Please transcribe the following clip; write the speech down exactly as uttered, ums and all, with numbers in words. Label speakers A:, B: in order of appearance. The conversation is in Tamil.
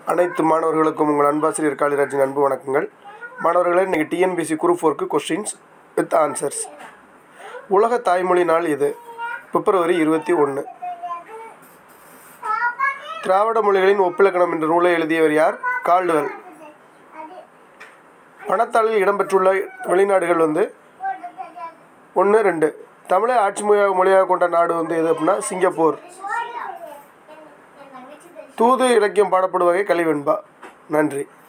A: அனைத்து மாணவர்களுக்கும் உங்கள் அன்பாசிரியர் காளிராஜின் அன்பு வணக்கங்கள். மாணவர்களே, இன்றைக்கி டிஎன்பிஎஸ்சி குரூப் ஃபோருக்கு கொஸ்டின்ஸ் வித் ஆன்சர்ஸ். உலக தாய்மொழி நாள் இது பிப்ரவரி இருபத்தி ஒன்று. திராவிட மொழிகளின் ஒப்பிலக்கணம் என்ற நூலை எழுதியவர் யார்? கால்டுவெல். பணத்தாளில் இடம்பெற்றுள்ள வெளிநாடுகள் வந்து ஒன்று ரெண்டு. தமிழை ஆட்சி மொழியாக மொழியாக கொண்ட நாடு வந்து எது அப்படின்னா சிங்கப்பூர். தூது இலக்கியம் பாடப்படும் வகை கலிவெண்பா. நன்றி.